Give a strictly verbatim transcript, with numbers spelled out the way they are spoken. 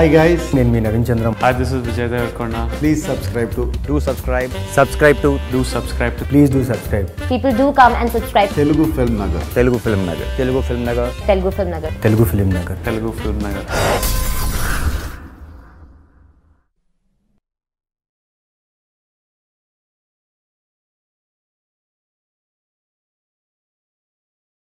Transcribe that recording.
Hi guys, నేను మీ Naveen Chandram. Hi, this is Vijay Devarkonda. please subscribe to Do subscribe. Subscribe to Do subscribe to Please do subscribe. People do come and subscribe. Telugu Film Nagar. Telugu Film Nagar. Telugu Film Nagar. Telugu Film Nagar. Telugu Film Nagar. Telugu Film Nagar.